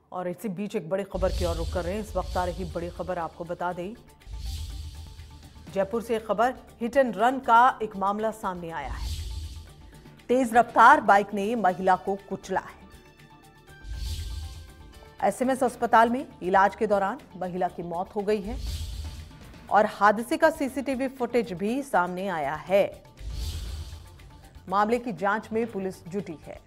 और इसी बीच एक बड़ी खबर की ओर रुख कर रहे हैं। इस वक्त आ रही बड़ी खबर आपको बता दें, जयपुर से एक खबर, हिट एंड रन का एक मामला सामने आया है। तेज रफ्तार बाइक ने महिला को कुचला है। एसएमएस अस्पताल में इलाज के दौरान महिला की मौत हो गई है और हादसे का सीसीटीवी फुटेज भी सामने आया है। मामले की जांच में पुलिस जुटी है।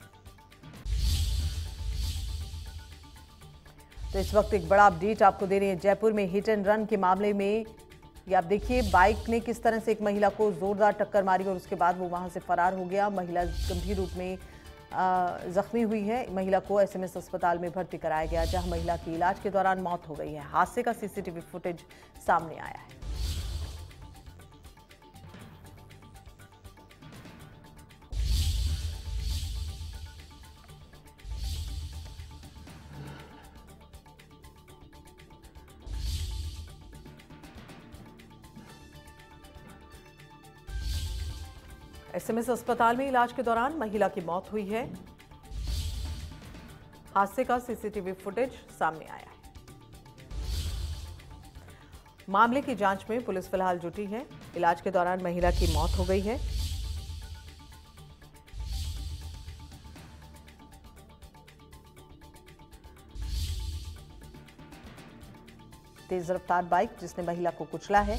तो इस वक्त एक बड़ा अपडेट आपको दे रहे हैं। जयपुर में हिट एंड रन के मामले में ये आप देखिए, बाइक ने किस तरह से एक महिला को जोरदार टक्कर मारी और उसके बाद वो वहां से फरार हो गया। महिला गंभीर रूप में जख्मी हुई है। महिला को एसएमएस अस्पताल में भर्ती कराया गया, जहां महिला की इलाज के दौरान मौत हो गई है। हादसे का सीसीटीवी फुटेज सामने आया है। एसएमएस अस्पताल में इलाज के दौरान महिला की मौत हुई है। हादसे का सीसीटीवी फुटेज सामने आया है। मामले की जांच में पुलिस फिलहाल जुटी है। इलाज के दौरान महिला की मौत हो गई है। तेज रफ्तार बाइक जिसने महिला को कुचला है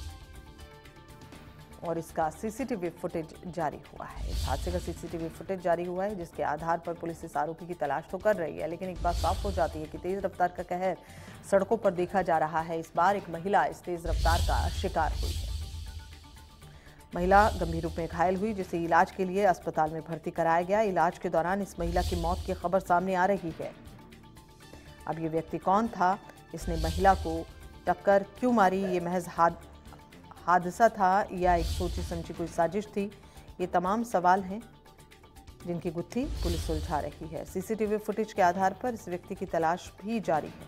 और इसका सीसीटीवी फुटेज जारी हुआ है। इस हादसे का सीसीटीवी फुटेज जारी हुआ है, जिसके आधार पर पुलिस इस आरोपी की तलाश तो कर रही है, लेकिन एक बात साफ हो जाती है कि तेज रफ्तार का कहर सड़कों पर देखा जा रहा है। इस बार एक महिला इस तेज रफ्तार का शिकार हुई है। महिला गंभीर रूप में घायल हुई, जिसे इलाज के लिए अस्पताल में भर्ती कराया गया। इलाज के दौरान इस महिला की मौत की खबर सामने आ रही है। अब ये व्यक्ति कौन था, इसने महिला को टक्कर क्यों मारी, ये महज हादसा था या एक सोची समझी कोई साजिश थी, ये तमाम सवाल हैं जिनकी गुत्थी पुलिस सुलझा रही है। सीसीटीवी फुटेज के आधार पर इस व्यक्ति की तलाश भी जारी है।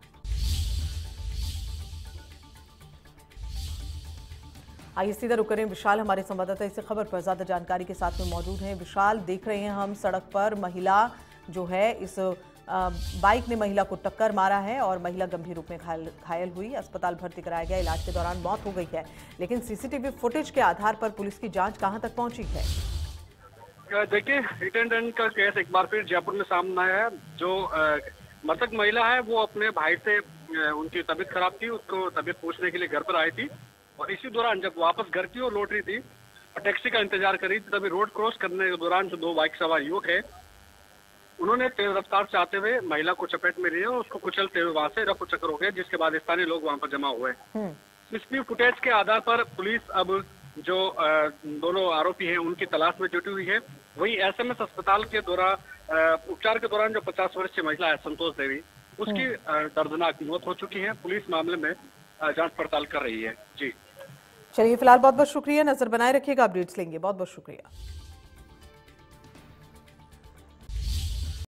आइए सीधा रुक करें, विशाल हमारे संवाददाता इस खबर पर ज्यादा जानकारी के साथ में मौजूद हैं। विशाल, देख रहे हैं हम सड़क पर महिला जो है इस बाइक ने महिला को टक्कर मारा है और महिला गंभीर रूप में घायल हुई। अस्पताल भर्ती कराया गया, इलाज के दौरान मौत हो गई है। लेकिन सीसीटीवी फुटेज के आधार पर पुलिस की जांच कहां तक पहुंची है? देखिए, हिट एंड रन का केस एक बार फिर जयपुर में सामने आया है। जो मृतक महिला है वो अपने भाई से, उनकी तबीयत खराब थी, उसको तबीयत पूछने के लिए घर पर आई थी और इसी दौरान जब वापस घर की ओर लौट रही थी और टैक्सी का इंतजार कर रही थी, तभी रोड क्रॉस करने के दौरान जो दो बाइक सवार युवक है उन्होंने तेज रफ्तार से आते हुए महिला को चपेट में लिया और उसको कुचलते हुए वहां से रफू चक्कर हो गया, जिसके बाद स्थानीय लोग वहां पर जमा हुए। सीसीटीवी फुटेज के आधार पर पुलिस अब जो दोनों आरोपी हैं उनकी तलाश में जुटी हुई है। वही एसएमएस अस्पताल के दौरान उपचार के दौरान जो 50 वर्षीय महिला है संतोष देवी, उसकी दर्दनाक मौत हो चुकी है। पुलिस मामले में जांच पड़ताल कर रही है। जी चलिए, फिलहाल बहुत बहुत शुक्रिया। नजर बनाए रखिएगा, अपडेट्स लेंगे। बहुत बहुत शुक्रिया।